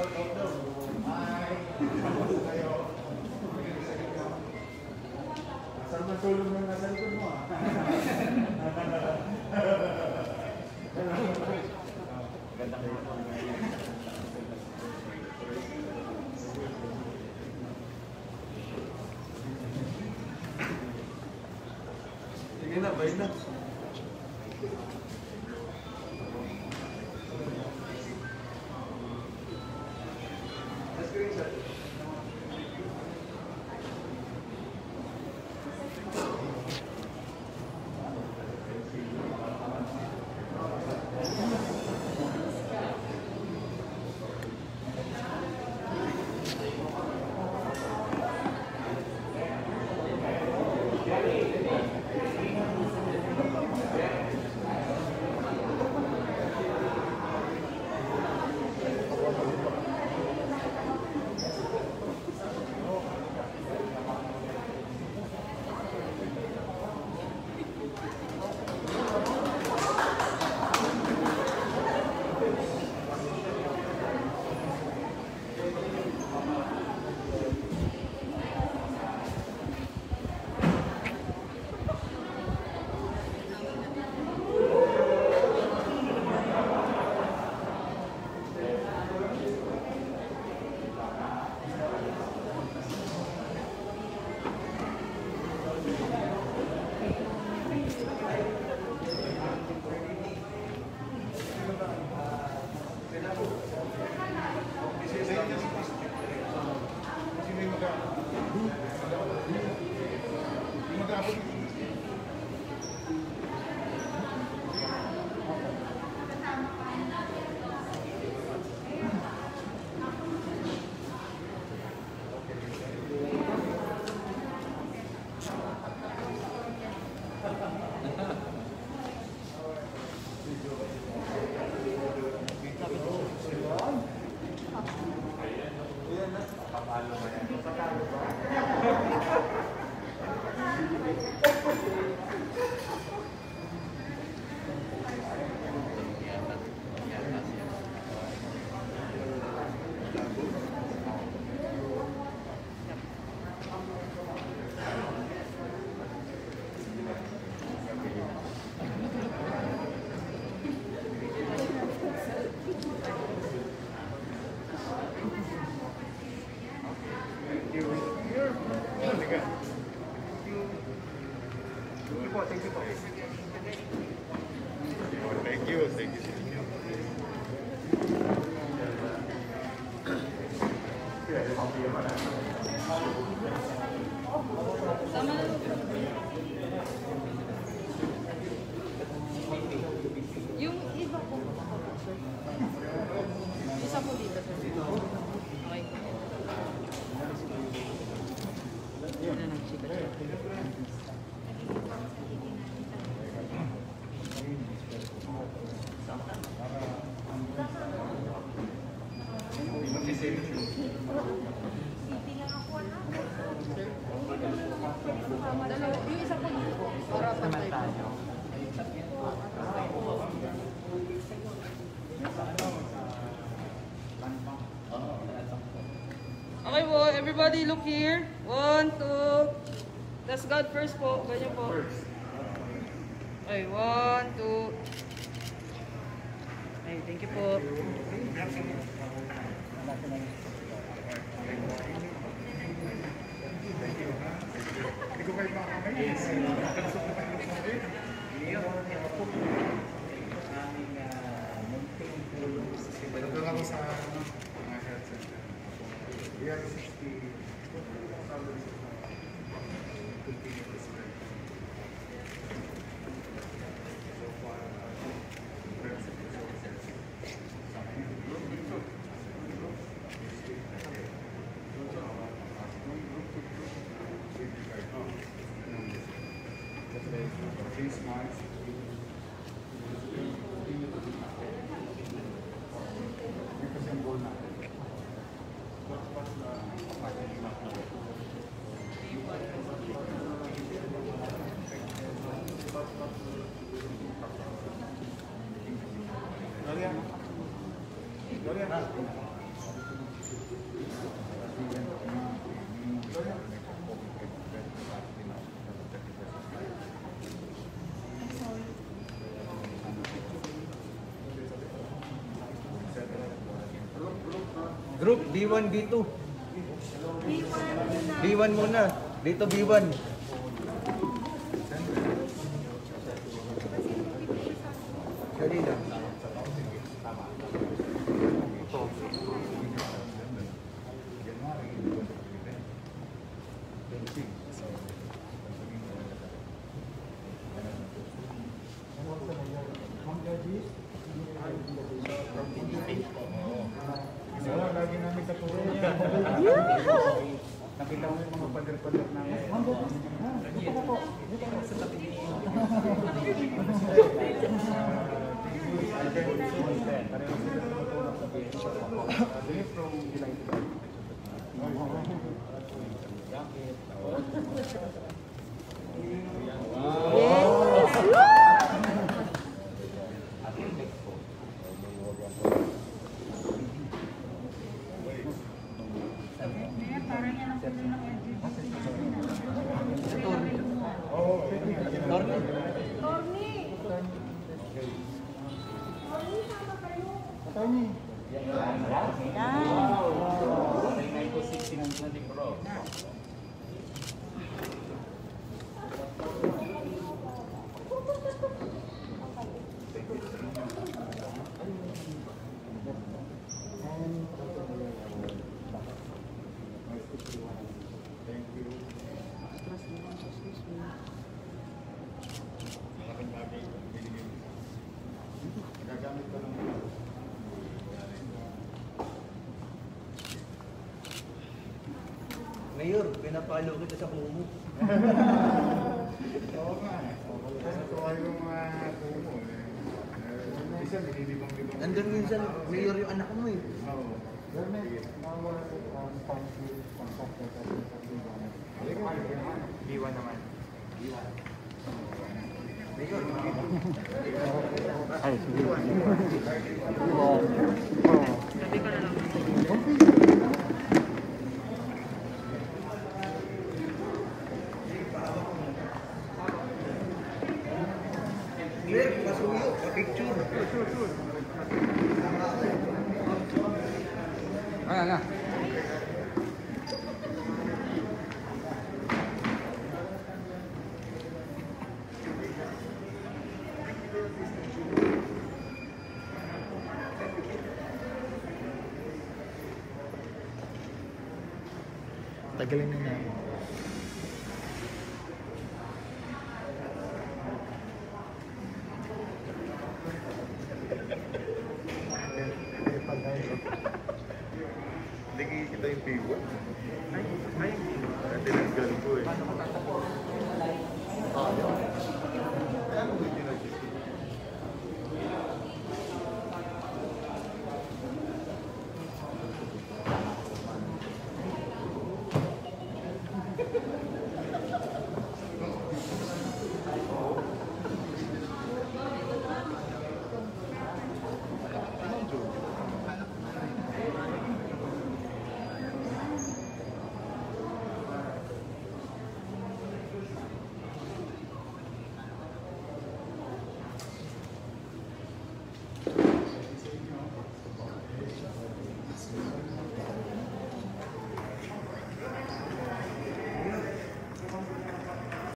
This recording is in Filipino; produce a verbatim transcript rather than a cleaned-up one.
Saan matulog ng nasa likod mo ah? Gandang sige na, bye na. Thank you, thank you. Yung iba po. Isa po dito, sir. Okay. Yun na nag-chika siya. Dalawa, yung isa po dito. Para pantay po. Okay po, everybody look here. One, two. That's God first po. Ganyan po. Okay, one, two. Okay, thank you po. Hindi ko kayo makakamay. Nandun ako sa mga health center. We have sixty thousand continuous rent. So far, rent resources. Three months. Gloria. Gloria. Group, B one, B two. B one muna. Dito B one. Dali lang. Lagi namin katulong. Nakita mo yung mga pader-pader namin. Dito po. Dito po sa tabi. Mayor, pinapalo kita sa kumo. Oo nga. Natuwa yung mga kumo. Isa, binibang-libang. Nandun minsan, Mayor yung anak mo eh. Oo. B one naman. Mayor, Ay, sige. Sabi ka na lang. Mayor, pasuyo, pa-picture. Ano na? Tagalin na namin.